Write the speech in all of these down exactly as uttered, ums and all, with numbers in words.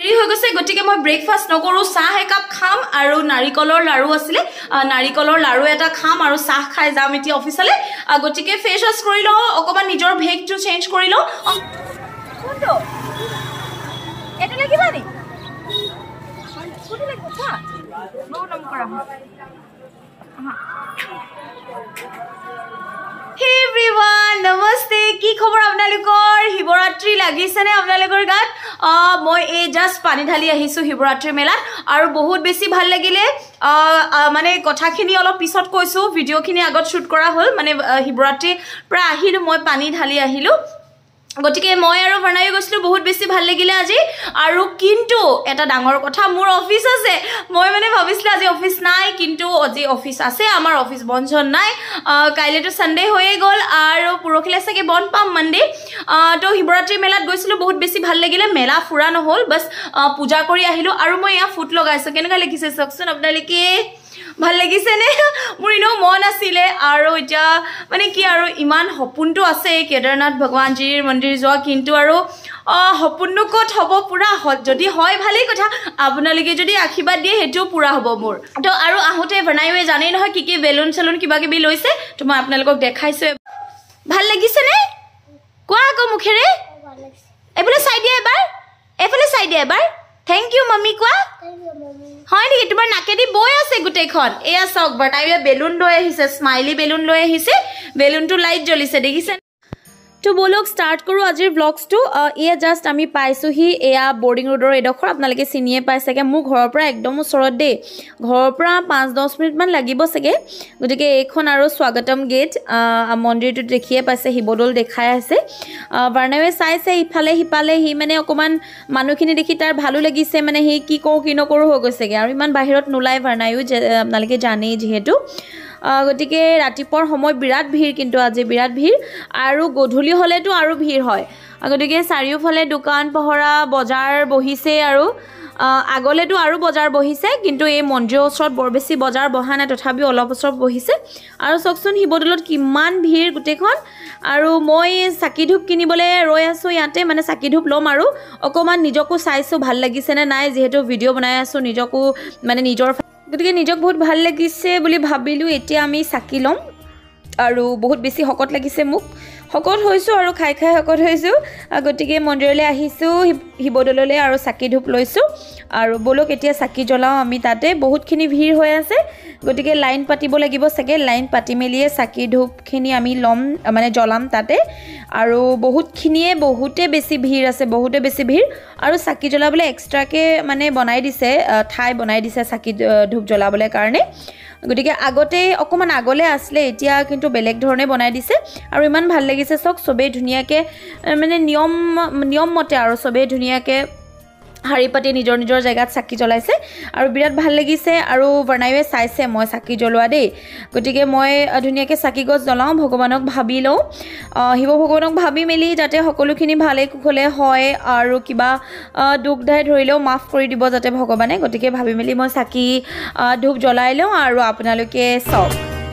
দেৰি হৈ গৈছে গতিকে মই ব্ৰেকফাষ্ট নকৰো চাহ একাপ খাম আৰু নাৰিকলৰ লাৰু আছিল নাৰিকলৰ লাৰু এটা খাম আৰু চাহ খাই যাম এতিয়া অফিচলে গতিকে ফেস ওয়াশ কৰি লও অকমান নিজৰ ভেকটো চেঞ্জ কৰি লও কোনটো এটা লাগিবা নি কোনটো লাগিব চা মই নাম কৰা Hey everyone, namaste. কি খবৰ আপোনালোকৰ শিৱৰাত্ৰি লাগিছেনে আপোনালোকৰ গাত মই এই জাস্ট পানী ঢালি আহিছো শিৱৰাত্ৰি মেলাত আৰু বহুত বেছি ভাল লাগিলে মানে কথাখিনি অলপ পিছত কৈছো ভিডিঅ'খিনি আগত শুট কৰা হ'ল মানে শিৱৰাত্ৰি পৰা আহিলো মই পানী ঢালি আহিলো গতিকে মই আৰু বনাই গৈছিলো বহুত বেছি ভাল লাগিলে আজি আৰু কিন্তু এটা ডাঙৰ কথা মোৰ অফিস আছে মই মানে ভাবিছিলো আজি অফিস নাই কিন্তু আজি অফিস আছে আমাৰ অফিস বন্ধ নাই কাইলেটো সানডে হৈয়ে গল আৰু পুৰখিলে সকে বন্ধ পাম মনডে তো শিৱৰাত্ৰি মেলাত গৈছিলো বহুত বেছি ভাল লাগিলে মেলা ফুৰা নহল বস পূজা কৰি আহিলো আৰু মই ইয়া ফুট লগাইছো কেনেকা লিখিছে চকচোন আপোনালোকে ভাল লাগিছে নে মোৰ ইনো মন আছিলে আৰু এতিয়া মানে কি আৰু ইমান সপোনটো আছে কেদাৰনাথ ভগৱানজীৰ মন্দিৰ যোৱা কিন্তু আৰু সপোনটো কত হ'ব পুৰা যদি হয় ভালেই কথা আপোনালোকে যদি আশীৰ্বাদ দিয়ে হেটো পুৰা হ'ব মোৰ তো আৰু আহোতে বনাইৱে জানে নহয় কি কি বেলুন সেলুন কিবা কিবি লৈছে তো মই আপোনালোকক দেখাইছো ভাল লাগিছে নে কোৱা আকৌ মুখেৰে এফালে চাই দিয়া এবাৰ এফালে চাই দিয়া এবাৰ Thank you mummy কোৱা Thank you mummy হয় নি তোমাৰ নাকেদি বৈ আছে গুটেখন এয়া সক বটাইৱে বেলুন লৈ আহিছে স্মাইলি বেলুন লৈ আহিছে বেলুনটো লাইট জ্বলিছে দেখিছে তো বলক স্টার্ট করো আজিৰ ব্লগস তো এয়া জাস্ট আমি পাইছো হি এয়া বোর্ডিং রোডৰ এডখৰ আপোনালোকে চিনিয়ে পাইছেগে মোৰ ঘৰৰ পৰা একদম ওচৰত দে ঘৰৰ পৰা পাঁচ দহ মিনিট মান লাগিব সকে গতিকে এইখন আৰু স্বাগতম গেট মন্দিৰটো দেখিয়ে পাইছে হিবদল দেখাই আছে বাৰনাৱে চাইছে ইফালে হিপালে হি মানে অকমান মানুহখিনি দেখি তাৰ ভালো লাগিছে মানে হি কি কও কি নকৰো হৈ গৈছেগে আৰু ইমান বাহিৰত নুলাই বাৰনায়ো আপোনালোকে জানে যেহেতু গতিকে ৰাতিপুৱাৰ সময় বিৰাট ভিৰ কিন্তু আজি বিৰাট ভিৰ আৰু গধূলি হলেতো আৰু ভিৰ হয় গতিকে চাৰিওফালে দোকান পহৰা বজাৰ বহিছে আৰু আগলেতো আৰু বজাৰ বহিছে কিন্তু এই মন্দিৰৰ ওচৰত বৰ বেছি বজাৰ বহা নাই তথাপি অলপ ওচৰত বহিছে আৰু চকচোন হিবদলত কিমান ভিৰ গুটেখন আৰু মই চাকি ধূপ কিনিবলে ৰৈ আছো ইয়াতে মানে চাকি ধূপ লম আৰু অকমান নিজকো চাইছো ভাল লাগিছে নে নাই যেহেতু ভিডিঅ' বনাই আছো নিজকো মানে নিজৰ গতিকে নিজক বহুত ভাল লাগিছে বুলি ভাবিলো এতিয়া আমি চাকি লম আৰু বহুত বেছি হকত লাগিছে মোক হকত হৈছো আৰু খাই খাই হকত হৈছো গতিকে মন্দিৰলৈ আহিছো হিবদললৈ আৰু চাকি ধূপ লৈছো আৰু বলক এতিয়া চাকি জ্বলাও আমি তাতে বহুতখিনি ভিৰ হৈ আছে গতিকে লাইন পাতিব লাগিব সকে লাইন পাতি মেলিয়ে চাকি ধূপখিনি আমি লম মানে জ্বলাম তাতে আৰু বহুতখিনিয়ে বহুতে বেছি ভিৰ আছে বহুতে বেছি ভিৰ আৰু চাকি জ্বলাবলৈ এক্সট্ৰাকে মানে বনাই দিছে ঠাই বনাই দিছে চাকি ধূপ জ্বলাবলৈ কাৰণে গতিকে আগতে অকমান আগলে আসলে এতিয়া কিন্তু বেলেগ ধৰণে বনাই দিছে আৰু ইমান ভাল লাগিছে সক সবে ধুনিয়াকে মানে নিয়ম নিয়ম মতে আৰু সবে ধুনিয়াকে হাৰি পাতি নিজৰ নিজৰ জায়গাত চাকি জ্বলাইছে আৰু বিৰাট ভাল লাগিছে আৰু বনাইৱে চাইছে মই চাকি জ্বলোৱা দেই গতিকে মই ধুনিয়াকে চাকি গছ জ্বলাও ভগৱানক ভাবি লও হিব ভগৱানক ভাবি মেলি যাতে সকলোখিনি ভালে কুশলে হয় আৰু কিবা দুখ দাই ধৰিলেও মাফ কৰি দিব যাতে ভগৱানে গতিকে ভাবি মেলি মই চাকি ধূপ জ্বলাই লও আৰু আপোনালোকে চাওক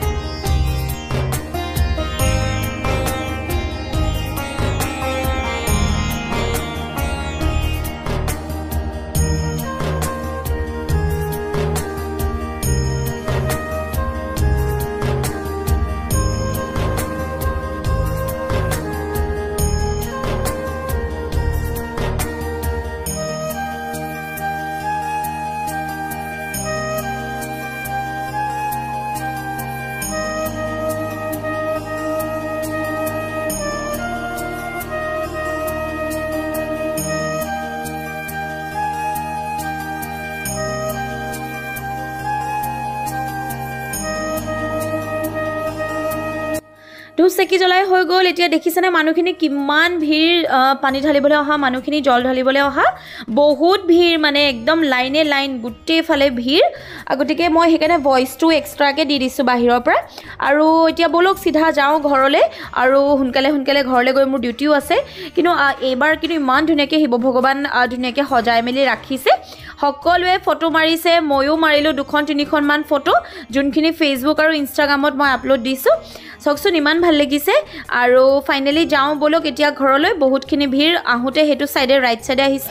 ধূপ চাকি জ্বলাই হৈ গ'ল এতিয়া দেখিছেনে মানুহখিনি কিমান ভিৰ পানী ঢালিবলৈ অহা মানুহখিনি জল ঢালিবলৈ অহা বহুত ভিৰ মানে একদম লাইনে লাইন গুটেই ফালে ভিৰ গতিকে মই হেকানে ভয়েসটো এক্সট্ৰাকে দি দিছো বাহিৰৰ পৰা আৰু এতিয়া বলক সিধা যাও ঘৰলে আৰু হুনকালে হুনকালে ঘৰলে গৈ মোৰ ডিউটিও আছে কিন্তু এবাৰ কিন্তু ইমান ধুনিয়াকে হিব ভগৱান ধুনিয়াকে সজাই মেলি ৰাখিছে সকলোৱে ফটো মাৰিছে ময়ো মাৰিলো দুখন তিনিখন মান ফটো যোনখিনি ফেসবুক আৰু ইনষ্টাগ্ৰামত মই আপলোড দিছো চকচোন ইমান ভাল লাগিছে আৰু ফাইনালি যাও বলক এতিয়া ঘৰলৈ বহুতখিনি ভিৰ আহোতে হেতু সাইডে ৰাইট সাইডে আহিছিলো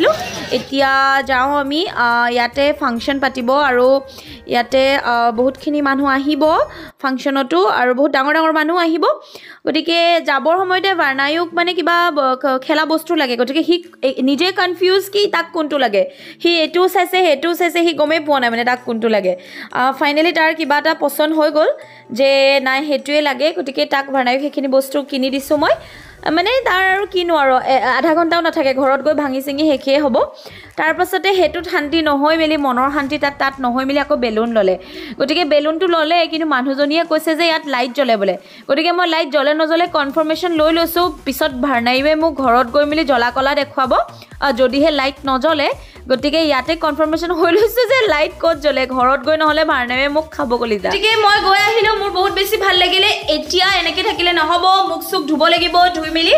এতিয়া যাওঁ আমি ইয়াতে ফাংচন পাতিব আৰু ইয়াতে বহুতখিনি মানুহ আহিব ফাংচনতো আৰু বহুত ডাঙৰ ডাঙৰ মানুহ আহিব গতিকে যাবৰ সময়তে ভাৰ্ণায়ুক মানে কিবা খেলা বস্তু লাগে গতিকে সি নিজে কনফিউজ কি তাক কোনটো লাগে সি এটো চাইছে হেটো চাইছে সি গমেই পোৱা নাই মানে তাক কোনটো লাগে ফাইনেলি তাৰ কিবা এটা পছন্দ হৈ গ'ল যে নাই হেটোৱে লাগে গতিকে তাক ভাৰ্ণায়ুক সেইখিনি বস্তু কিনি দিছোঁ মই মানে তাৰ আৰু কিনো আৰু আধা ঘণ্টাও নাথাকে ঘৰত গৈ ভাঙি চিঙি শেষেই হ'ব তাৰ পাছতে হেতুত শান্তি নহয় মেলি মনৰ শান্তি তাত তাত নহয় মেলি আকৌ বেলুন ল'লে গতিকে বেলুনটো ল'লে কিন্তু মানুহজনীয়ে কৈছে যে ইয়াত লাইট জ্বলে বোলে গতিকে মই লাইট জ্বলে নজ্বলে কনফাৰ্মেশ্যন লৈ লৈছোঁ পিছত ভাৰ্ণায়ুৱে মোক ঘৰত গৈ মেলি জ্বলা কলা দেখুৱাব যদিহে লাইট নজ্বলে গতিকে ইয়াতে কনফাৰ্মেশ্যন হৈ লৈছোঁ যে লাইট ক'ত জ্বলে ঘৰত গৈ নহ'লে ভাৰ্ণায়ুৱে মোক খাব গলি যায় গতিকে মই গৈ আহিলোঁ মোৰ বহুত বেছি ভাল লাগিলে এতিয়া এনেকৈ থাকিলে নহ'ব মুখ চুখ ধুব লাগিব ধুই মেলি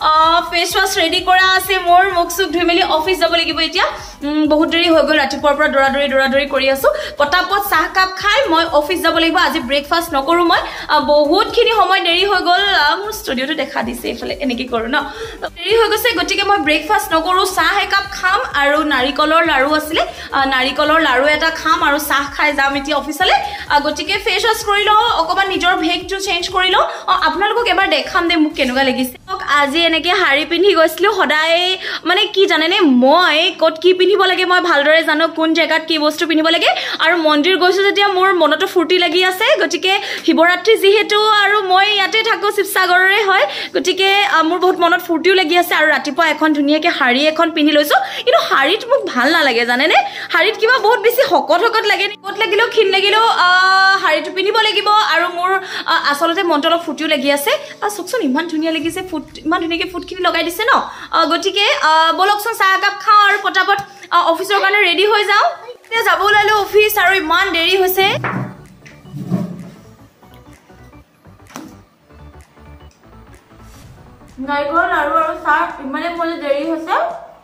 ফেচ ৱাছ ৰেডি কৰা আছে মোৰ মুখ চুখ ধুই মেলি অফিচ যাব লাগিব এতিয়া বহুত দেৰি হৈ গ'ল ৰাতিপুৱাৰ পৰা দৌৰা দৌৰি দৌৰা দৌৰি কৰি আছোঁ পটাপট চাহ কাপ খাই মই অফিচ যাব লাগিব আজি ব্ৰেকফাষ্ট নকৰোঁ মই বহুতখিনি সময় দেৰি হৈ গ'ল মোৰ ষ্টুডিঅ'টো দেখা দিছে এইফালে এনেকৈ কৰোঁ ন দেৰি হৈ গৈছে গতিকে মই ব্ৰেকফাষ্ট নকৰোঁ চাহ একাপ খাম আৰু নাৰিকলৰ লাড়ু আছিলে নাৰিকলৰ লাড়ু এটা খাম আৰু চাহ খাই যাম এতিয়া অফিচলৈ গতিকে ফেচ ৱাছ কৰি লওঁ অকণমান নিজৰ ভেগটো চেঞ্জ কৰি লওঁ আপোনালোকক এবাৰ দেখাম দে মোক কেনেকুৱা লাগিছে আজি এনেকৈ শাৰী পিন্ধি গৈছিলোঁ সদায় মানে কি জানেনে মই ক'ত কি পিন্ধিব লাগে মই ভালদৰে জানো কোন জেগাত কি বস্তু পিন্ধিব লাগে আৰু মন্দিৰ গৈছোঁ যেতিয়া মোৰ মনতো ফূৰ্তি লাগি আছে গতিকে শিৱৰাত্ৰি যিহেতু আৰু মই ইয়াতে থাকোঁ শিৱসাগৰৰে হয় গতিকে মোৰ বহুত মনত ফূৰ্তিও লাগি আছে আৰু ৰাতিপুৱা এখন ধুনীয়াকৈ শাৰী এখন পিন্ধি লৈছোঁ কিন্তু শাৰীত মোক ভাল নালাগে জানেনে শাৰীত কিবা বহুত বেছি শকত শকত লাগে ক'ত লাগিলেও ক্ষীণ লাগিলেও শাৰীটো পিন্ধিব লাগিব আৰু মোৰ আচলতে মনটো অলপ ফূৰ্তিও লাগি আছে চাওকচোন ইমান ধুনীয়া লাগিছে ফুট ইমান ধুনীয়াকৈ ফুটখিনি লগাই দিছে ন গতিকে ব'লকচোন চাহ একাপ খাওঁ আৰু পটাপট অফিচৰ কাৰণে ৰেডি হৈ যাওঁ এতিয়া যাব ওলালোঁ অফিচ আৰু ইমান দেৰি হৈছে নাৰিকল লাড়ু আৰু চাহ ইমানে মানে দেৰি হৈছে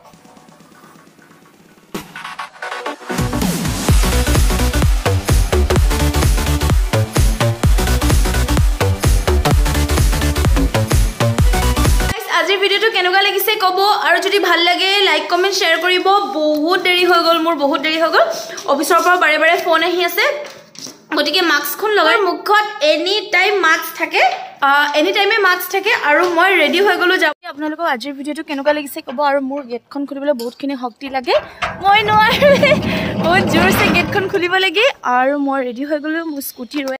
আজিৰ ভিডিঅ'টো কেনেকুৱা লাগিছে ক'ব আৰু যদি ভাল লাগে লাইক কমেণ্ট শ্বেয়াৰ কৰিব বহুত দেৰি হৈ গ'ল মোৰ বহুত দেৰি হৈ গ'ল অফিচৰ পৰা বাৰে বাৰে ফোন আহি আছে গতিকে মাস্কখন লগাই মুখত এনি টাইম মাস্ক থাকে এনি টাইমে মাস্ক থাকে আৰু মই ৰেডি হৈ গ'লোঁ যাব আপোনালোকক আজিৰ ভিডিঅ'টো কেনেকুৱা লাগিছে ক'ব আৰু মোৰ গেটখন খুলিবলৈ বহুতখিনি শক্তি লাগে মই নোৱাৰোঁ বহুত জোৰছে গেটখন খুলিব লাগে আৰু মই ৰেডি হৈ গ'লোঁ মোৰ স্কুটি ৰৈ